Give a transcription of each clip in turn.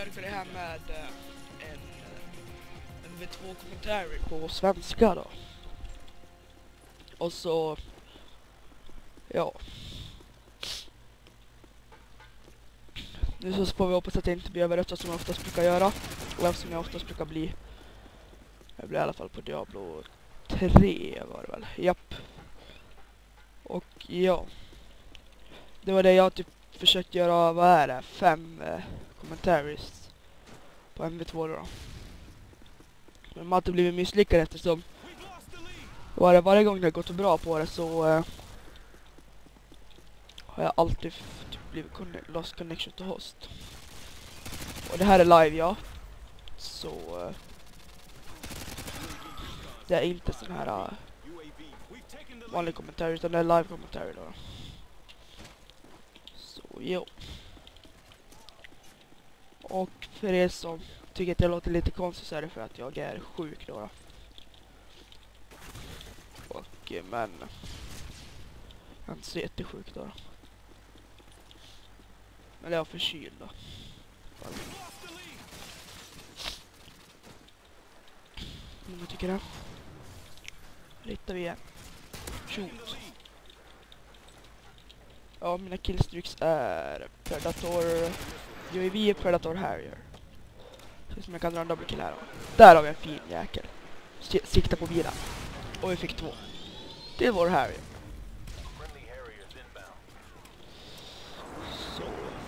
för det här med en MV2-kommentär på svenska då. Och så, ja. Nu så får vi hoppas att det inte blir överrättat som jag oftast brukar göra. Eller som jag oftast brukar bli. Jag blir i alla fall på Diablo 3 var det väl. Japp. Och ja. Det var det jag typ försökt göra, vad är det? 5 commentaries på MV2 då. Men de har alltid blivit misslyckade eftersom varje gång det har gått bra på det så har jag alltid typ blivit lost connection to host. Och det här är live, ja. Så det är inte sån här vanlig kommentar utan det är live kommentar då. Så jo. Och för er som tycker att det låter lite konstigt så är det för att jag är sjuk då. Och men jag är inte så jättesjuk då. Men jag är förkyld då. Vad tycker du? Hittar vi igen. Shoot. Ja, mina killstreaks är Predator UAV, Predator Harrier. Så som jag kan dra en double kill här då. Där har vi en fin jäkel. Sikta på bilen. Och vi fick 2. Det är vår Harrier. Så.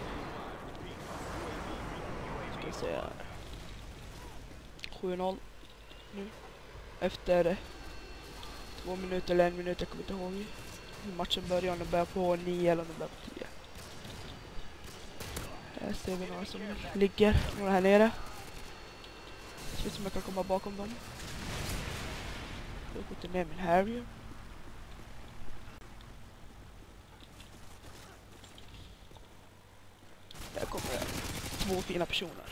Ska vi se här. 7-0. Nu. Efter 2 minuter eller 1 minut, jag kommer inte ihåg hur matchen börjar. Om den börjar på 9 eller om den börjar på 10. Här ser vi några som ligger. Några här nere. Det ser ut som jag kan komma bakom dem. Jag skjuter ner min Harrier. Där kommer det 2 fina personer.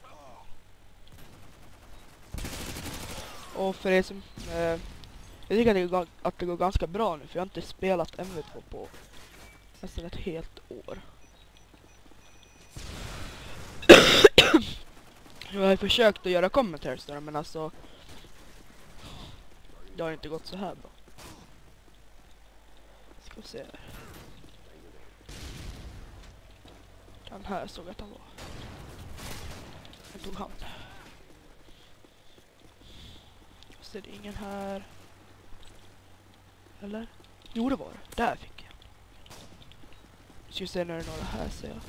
Och för er som... jag tycker att det går ganska bra nu, för jag har inte spelat MV2 på nästan ett helt år. Jag har försökt att göra commentaries där, men alltså det har inte gått så här bra. Ska vi se här. Den här såg att han var. Jag tog han. Så det är ingen här. Eller? Jo, det var det. Där fick jag. Ska vi se när det är några här, ser jag.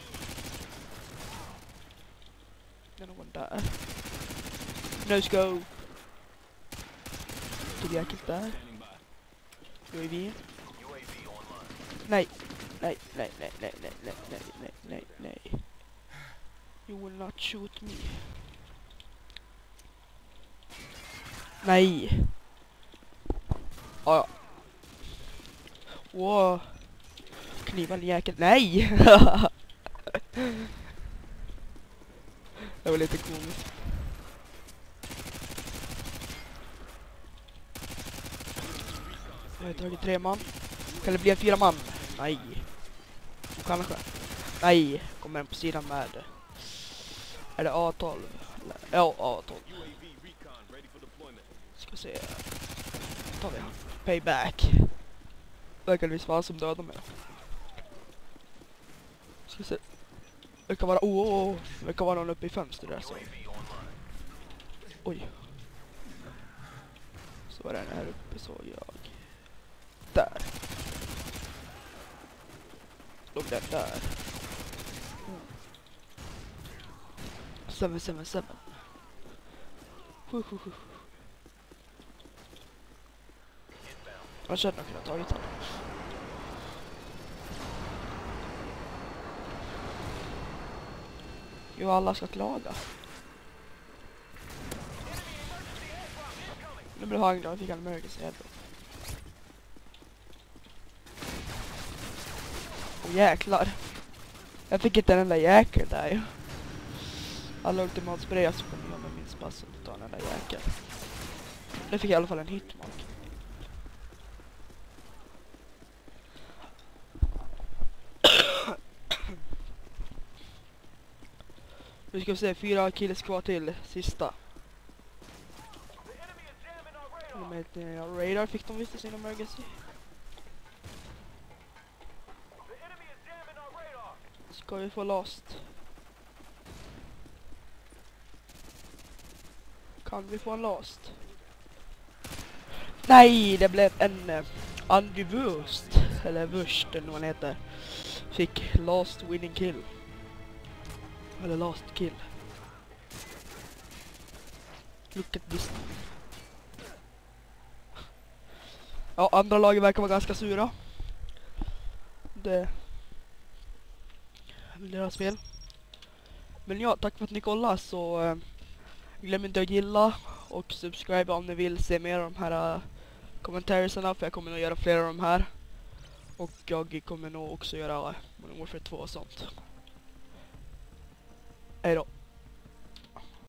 Det är någon där. Let's go. Tog jäkligt där. UAV. Nej. Nej. You will not shoot me. Nej. Ja. Wow. Knivan jäkel. Nej. Det var lite komiskt. Jag har tagit 3 man. Kan det bli en 4 man? Nej. Kanske. Nej. Kommer en på sidan med. Är det A12? Ja, A12. Ska se. Tar vi han. Payback. Verkar det vara som dödar mig. Ska se. Det kan vara det kan vara någon uppe i fönstret där så. Oj. Så var den här uppe så jag. Där. Låg den där. 777. Jag känner att jag kunde tagit den. Jo, alla ska klaga. Nu blir han glad, fick han emergency head. Åh jäklar. Jag fick inte den där jäkeln där ju. Alla ultimatsprayar så kommer jag med min spass och ta den där jäkeln. Det fick i alla fall en hitmark. Nu ska vi se, 4 kills kvar till sista. Med radar fick de visst sin emergency. Ska vi få lost? Kan vi få en lost? Nej, det blev en undivurst. Eller vurst eller vad man heter. Fick last winning kill. Eller last kill. Look at this. Ja, andra laget verkar vara ganska sura. Det är deras spel. Men ja, tack för att ni kollar, så glöm inte att gilla och subscribe om ni vill se mer av de här kommentarerna, för jag kommer nog göra fler av de här. Och jag kommer nog också göra Modern Warfare 2 och sånt.